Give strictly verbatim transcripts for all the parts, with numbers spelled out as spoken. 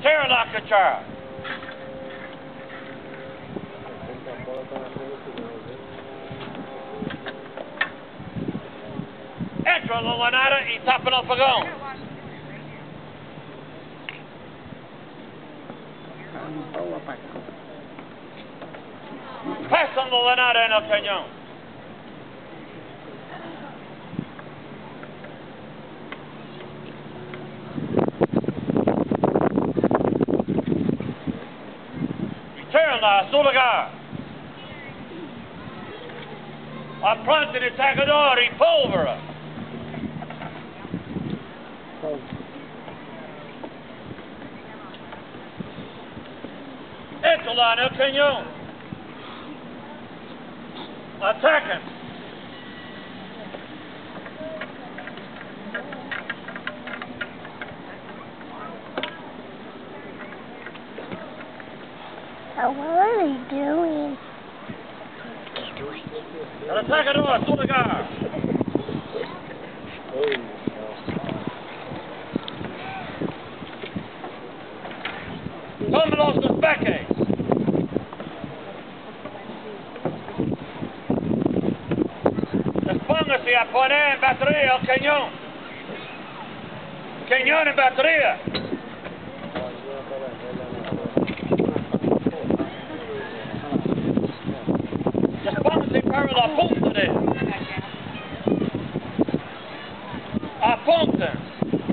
Return la cuchara. Entra la lanada y tapan el fogón. Pasan la lanada en el cañón. Returna su lugar. Appronti di tagliatori, polvere. Entola nel cañón. Attaccan. Oh, what are they doing? El atacador, su lugar. Tomen los despeques. Despóngase a poner en batería el cañón. Cañón en batería. Despóngase para la punta de. Apunten.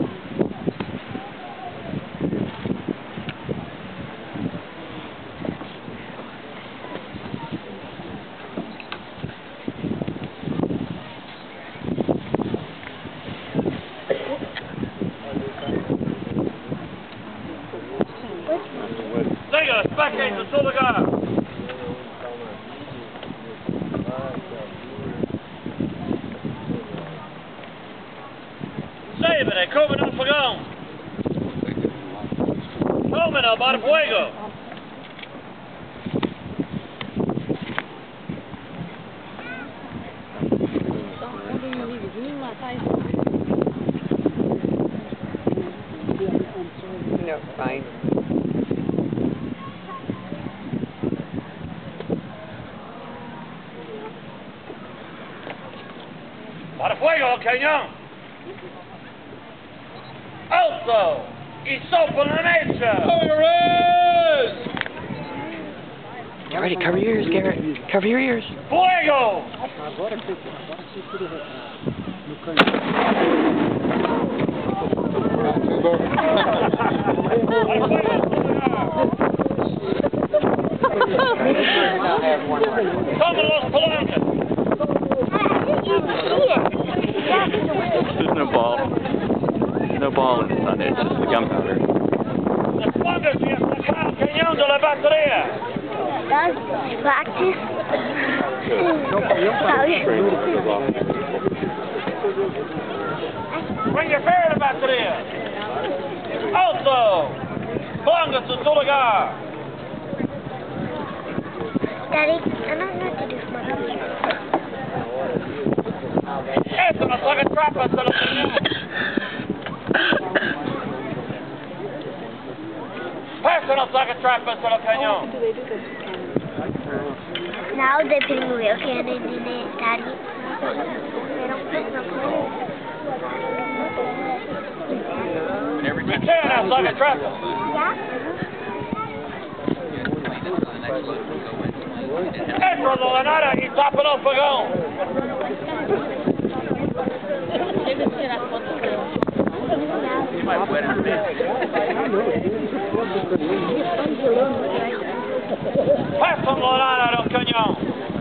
Siga, despeques en su lugar. Sébere, comen el fogón. Comen el bar fuego. No, fine. Bar fuego el cañón. Alto y sopla la mecha. Get ready, cover your ears, Garrett. Cover your ears. Fuego. Tomen los palancas. There's no ball. There's no ball in this on it, it's just the gunpowder. Despóngase y sacar el cañón de la batería. That's practice. Bring your fair la batería. Alto. Póngase en su lugar. Daddy, I don't know what to do for my baby. Eso no saca trampas de los cañones. Eso no saca trampas de los cañones. Now they're putting a real cannon in it, Daddy. They don't put no cannon. Return no saca trampas. Entra de la nada y tapan el fogón. Pasan la nada del cañón.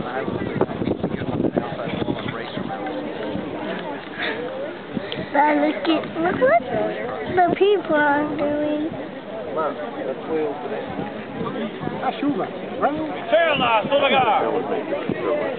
But look at, look what the people are doing. Return a su lugar.